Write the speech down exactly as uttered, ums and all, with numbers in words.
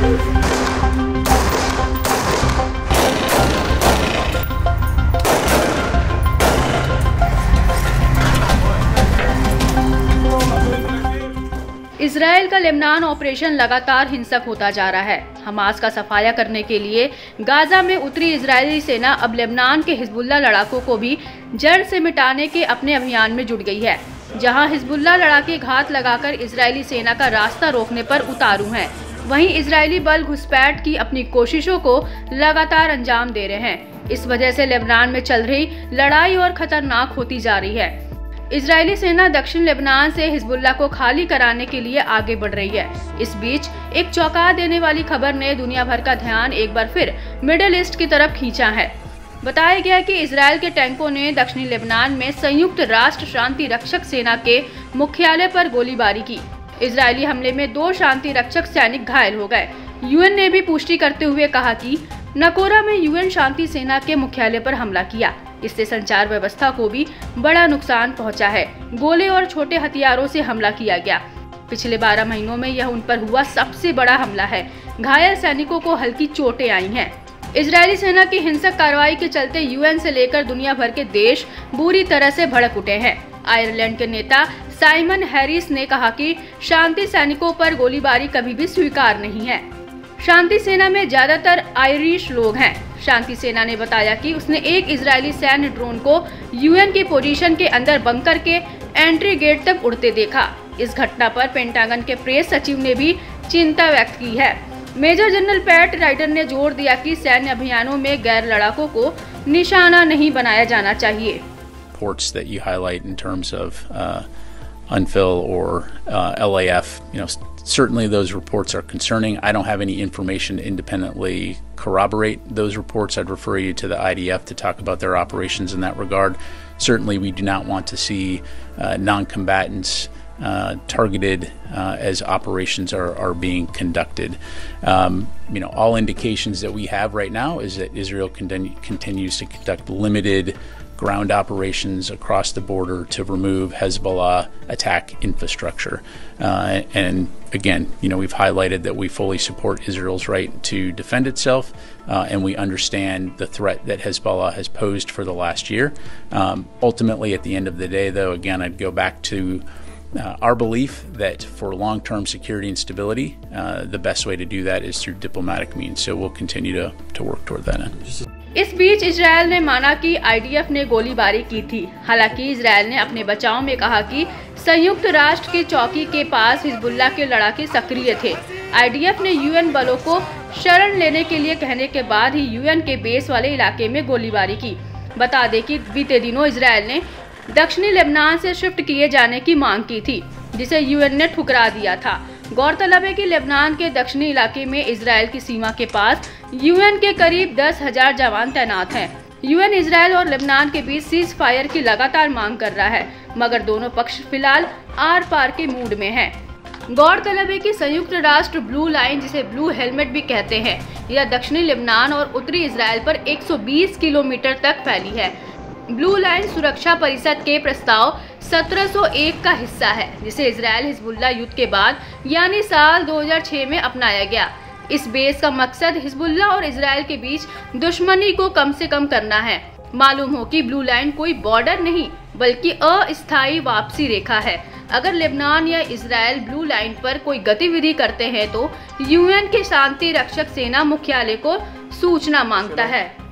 Israel का Lebanon operation लगातार हिंसक होता जा रहा है। हमास का सफाया करने के लिए गाजा में उतरी इजरायली सेना अब लेबनान के हिजबुल्लाह लड़ाकों को भी जड़ से मिटाने के अपने अभियान में जुट गई है। जहां हिजबुल्लाह लड़ाके घात लगाकर इजरायली सेना का रास्ता रोकने पर उतारू हैं, वहीं इजरायली बल घुसपैठ की अपनी कोशिशों को लगातार अंजाम दे रहे हैं। इस वजह से लेबनान में चल रही लड़ाई और खतरनाक होती जा रही है। इजरायली सेना दक्षिण लेबनान से हिजबुल्लाह को खाली कराने के लिए आगे बढ़ रही है। इस बीच एक चौंका देने वाली खबर ने दुनिया भर का ध्यान एक बार फिर मिडिल ईस्ट की तरफ खींचा है। बताया गया कि इजरायल के टैंकों ने दक्षिणी लेबनान में संयुक्त राष्ट्र शांति रक्षक सेना के मुख्यालय पर गोलीबारी की। इजरायली हमले में दो शांति रक्षक सैनिक घायल हो गए। यूएन ने भी पुष्टि करते हुए कहा कि नकोरा में यूएन शांति सेना के मुख्यालय पर हमला किया। इससे संचार व्यवस्था को भी बड़ा नुकसान पहुंचा है। गोले और छोटे हथियारों से हमला किया गया। पिछले बारह महीनों में यह उन पर हुआ सबसे बड़ा हमला है। घायल सैनिकों को हल्की चोटें आई हैं। इजरायली सेना की हिंसक कार्रवाई के चलते यूएन से लेकर दुनिया भर के देश बुरी तरह से भड़क उठे हैं। आयरलैंड के नेता साइमन हैरिस ने कहा कि शांति सैनिकों पर गोलीबारी कभी भी स्वीकार नहीं है। शांति सेना में ज्यादातर आयरिश लोग हैं। शांति सेना ने बताया कि उसने एक इजरायली सैन्य ड्रोन को यूएन की पोजीशन के अंदर बंकर के एंट्री गेट तक उड़ते देखा। इस घटना पर पेंटागन के प्रेस सचिव ने भी चिंता व्यक्त की है। मेजर जनरल पैट राइडर ने जोर दिया कि सैन्य अभियानों में गैर लड़ाकों को निशाना नहीं बनाया जाना चाहिए। Reports that you highlight in terms of uh, UNFIL or uh, L A F, you know, certainly those reports are concerning. I don't have any information to independently corroborate those reports. I'd refer you to the I D F to talk about their operations in that regard. Certainly, we do not want to see uh, non-combatants uh, targeted uh, as operations are, are being conducted. Um, you know, all indications that we have right now is that Israel continue, continues to conduct limited ground operations across the border to remove Hezbollah attack infrastructure. Uh, and again, you know, we've highlighted that we fully support Israel's right to defend itself, uh, and we understand the threat that Hezbollah has posed for the last year. Um, ultimately, at the end of the day, though, again, I'd go back to Uh, our belief that for long-term security and stability, uh, the best way to do that is through diplomatic means. So we'll continue to, to work toward that end. इस बीच Israel ने माना कि IDF ने गोलीबारी की थी। हालांकि Israel ने अपने बचाव में कहा कि संयुक्त राष्ट्र की चौकी के पास हिजबुल्लाह के लड़ाके सक्रिय थे। आईडीएफ ने यूएन बलों को शरण लेने के लिए कहने के बाद ही यूएन के बेस वाले इलाके में गोलीबारी की। बता दें कि बीते दिनों इजरायल ने दक्षिणी लेबनान से शिफ्ट किए जाने की मांग की थी, जिसे यूएन ने ठुकरा दिया था। गौरतलब है कि लेबनान के दक्षिणी इलाके में इजरायल की सीमा के पास यूएन के करीब दस हजार जवान तैनात हैं। यूएन इजरायल और लेबनान के बीच सीज फायर की लगातार मांग कर रहा है, मगर दोनों पक्ष फिलहाल आर पार के मूड में हैं। गौरतलब है कि संयुक्त राष्ट्र ब्लू लाइन, जिसे ब्लू हेलमेट भी कहते हैं, यह दक्षिणी लेबनान और उत्तरी इजरायल पर एक सौ बीस किलोमीटर तक फैली है। ब्लू लाइन सुरक्षा परिषद के प्रस्ताव सत्रह सौ एक का हिस्सा है, जिसे इजरायल हिजबुल्लाह युद्ध के बाद यानी साल दो हज़ार छह में अपनाया गया। इस बेस का मकसद हिजबुल्लाह और इजरायल के बीच दुश्मनी को कम से कम करना है। मालूम हो कि ब्लू लाइन कोई बॉर्डर नहीं बल्कि अस्थायी वापसी रेखा है। अगर लेबनान या इजरायल ब्लू लाइन पर कोई गतिविधि करते हैं तो यूएन के शांति रक्षक सेना मुख्यालय को सूचना मांगता है।